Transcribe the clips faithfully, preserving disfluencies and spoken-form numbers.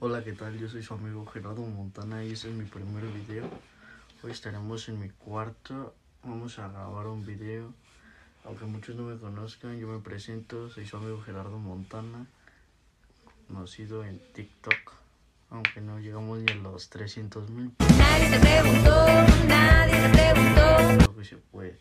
Hola, ¿qué tal? Yo soy su amigo Gerardo Montana y este es mi primer video. Hoy estaremos en mi cuarto, vamos a grabar un video. Aunque muchos no me conozcan, yo me presento, soy su amigo Gerardo Montana, conocido en TikTok, aunque no llegamos ni a los trescientos mil. Nadie te preguntó, nadie te preguntó. Creo que se puede.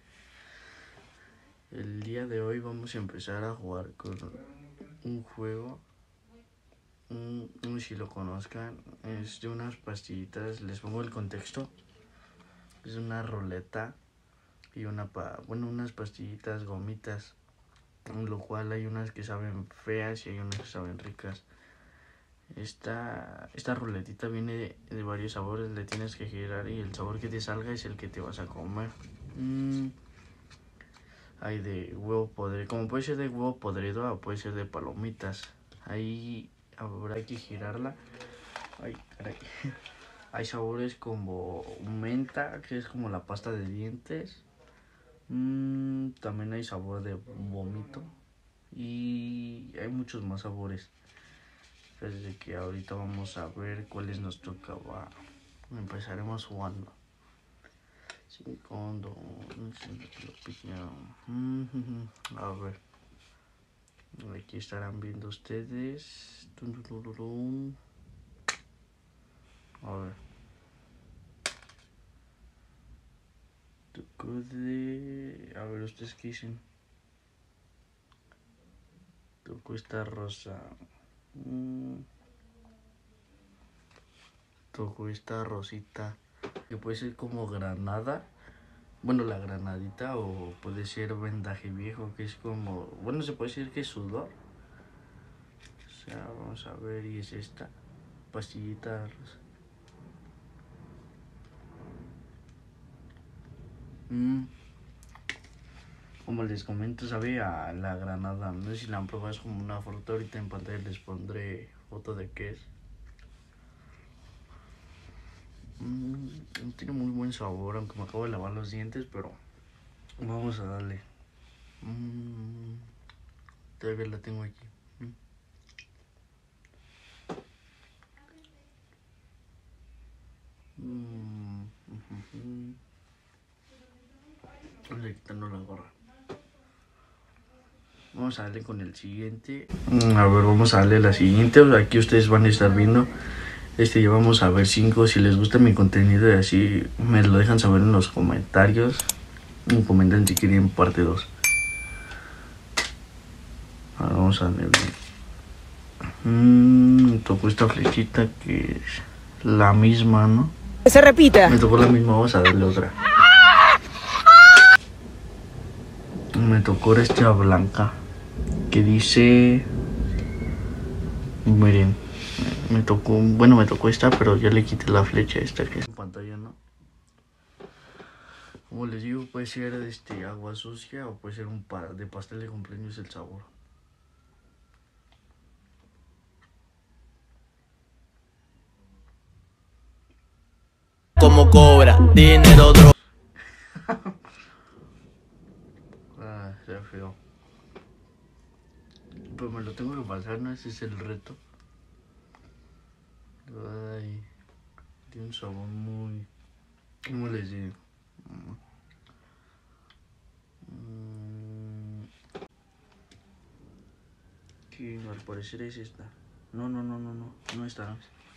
El día de hoy vamos a empezar a jugar con un juego. Un, un, si lo conozcan, es de unas pastillitas. Les pongo el contexto. Es una ruleta y una pa, bueno, unas pastillitas, gomitas, en lo cual hay unas que saben feas y hay unas que saben ricas. Esta, esta ruletita viene de, de varios sabores, le tienes que girar y el sabor que te salga es el que te vas a comer. Mm, hay de huevo podrido, como puede ser de huevo podrido o puede ser de palomitas. Ahí habrá que girarla. Ay, caray. Hay sabores como menta, que es como la pasta de dientes. Mm, también hay sabor de vómito. Y hay muchos más sabores. Desde que ahorita vamos a ver cuáles nos tocaba. Empezaremos jugando. Cinco, dos, a ver. Aquí estarán viendo ustedes. A ver. Tocó de... A ver, ¿ustedes qué dicen? Tocó esta rosa. Mm. Tocó esta rosita. Que puede ser como granada. Bueno, la granadita. O puede ser vendaje viejo. Que es como... Bueno, se puede decir que es sudor. O sea, vamos a ver. Y es esta. Pastillita rosa. Mm. Como les comento, sabe a la granada. No sé si la han probado, es como una fruta. Ahorita en pantalla les pondré foto de qué es. Mm, tiene muy buen sabor, aunque me acabo de lavar los dientes, pero vamos a darle. Mm, todavía la tengo aquí. Mm. Mm, uh, uh, uh. Vamos a quitarnos la gorra. Vamos a darle con el siguiente. Mm, a ver, vamos a darle la siguiente. O sea, aquí ustedes van a estar viendo. Este ya vamos a ver cinco. Si les gusta mi contenido y así, me lo dejan saber en los comentarios. Me comentan si quieren parte dos. Ahora vamos a darle. Mmm, me tocó esta flechita que es la misma, ¿no? Que se repita. Me tocó la misma, vamos a darle otra. Me tocó esta blanca que dice... Miren, me tocó, bueno, me tocó esta, pero ya le quité la flecha esta que es en pantalla, ¿no? Como les digo, puede ser este, agua sucia o puede ser un pa de pastel de cumpleaños el sabor. Como cobra, dinero, droga. Ah, se feo. Pero me lo tengo que pasar, ¿no? Ese es el reto. Ay, tiene un sabor muy... ¿Cómo les digo? Mm, que al parecer es esta. No, no, no, no, no, no está.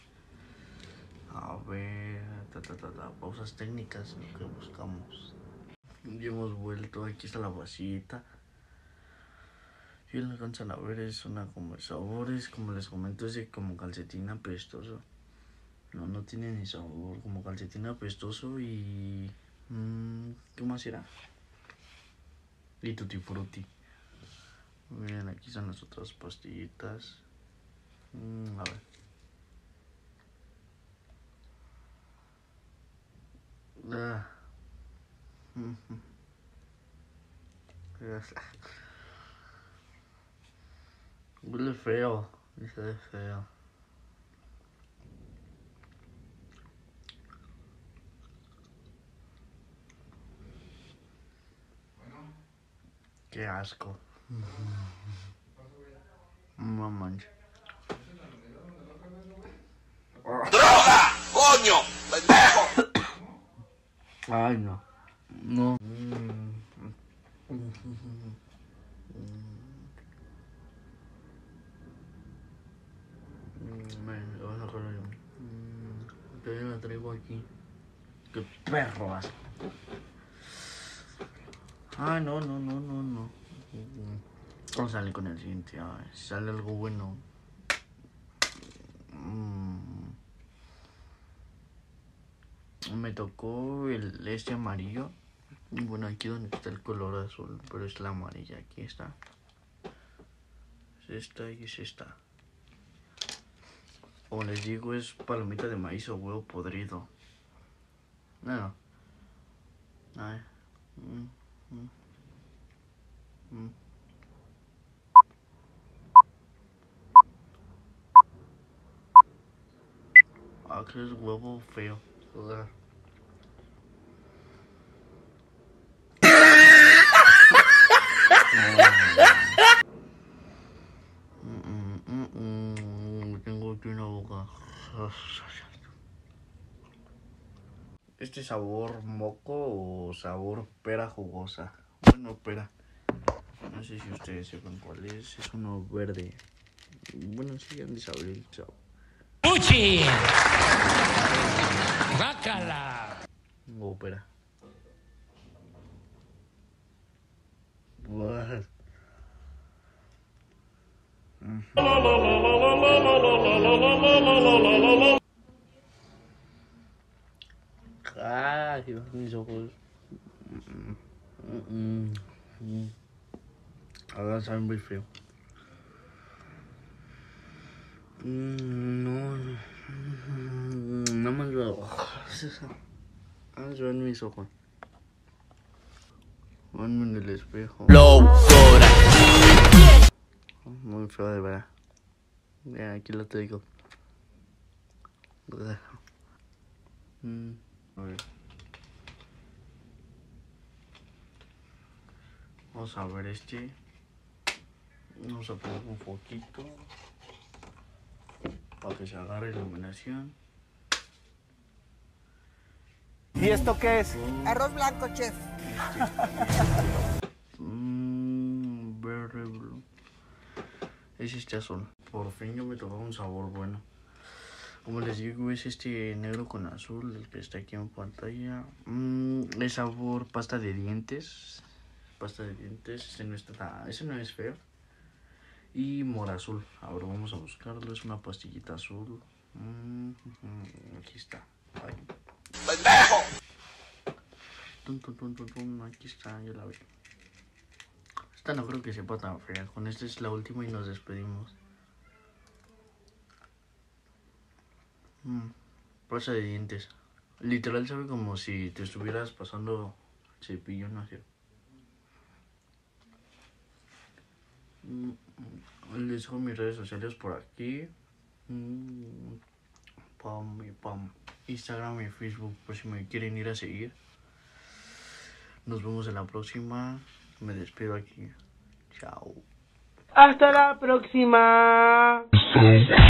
A ver, ta, ta, ta, ta, pausas técnicas, lo que buscamos. Ya hemos vuelto, aquí está la vasita. Si lo alcanzan a ver, es una como sabores, como les comento, es de como calcetín apestoso. No, no tiene ni sabor, como calcetín apestoso y... Mmm, ¿qué más era? Y tutti frutti. Miren, aquí están las otras pastillitas. Mm, a ver. Ah. Huele feo, se ve feo. Qué asco. No manches. coño! ¡Pendejo! Ay, no. No. Mm. Ven, lo vas a correr. Todavía la traigo aquí. ¡Qué perro asco! Ay, no, no, no, no, no. Vamos a salir con el siguiente. Ay, si sale algo bueno. Mm. Me tocó el este amarillo. Bueno, aquí donde está el color azul, pero es la amarilla. Aquí está. Es esta y es esta. Como les digo, es palomita de maíz o huevo podrido. No, no. Ay. Mm, mm, mm. Ah, que es huevo feo. Ugh. Mm, mm, mm, mm. Tengo aquí una boca. Este sabor moco o sabor pera jugosa. Bueno, pera. No sé si ustedes sepan cuál es. Es uno verde. Bueno, sí, han de saber el sabor. ¡Uchi! ¡Bácala! O pera. Buah. Ay, mis ojos. Ahora saben muy feo. No, no, no me veo. Vamos a ver mis ojos. Ponme en el espejo. Low por aquí. Muy feo de verdad. Ya, aquí lo te digo. Mm, a ver. Vamos a ver este. Vamos a poner un poquito para que se agarre la iluminación. ¿Y esto qué es? Arroz blanco, chef. Mmm, verde blue. Es este azul. Por fin yo me tocaba un sabor bueno. Como les digo, es este negro con azul, el que está aquí en pantalla. Mmm, es sabor pasta de dientes. Pasta de dientes, ese no está, ese no es feo. Y mora azul. Ahora vamos a buscarlo, es una pastillita azul. Mm, mm, aquí está. Ay. ¡Pendejo! Tum, tum, tum, tum, tum, aquí está, ya la vi. Esta no creo que sepa tan fea. Con esta es la última y nos despedimos. Mm, pasta de dientes. Literal sabe como si te estuvieras pasando cepillo, no sé. Mm, les dejo mis redes sociales por aquí. Mm, pam, y pam. Instagram y Facebook por si me quieren ir a seguir. Nos vemos en la próxima. Me despido aquí. Chao. Hasta la próxima.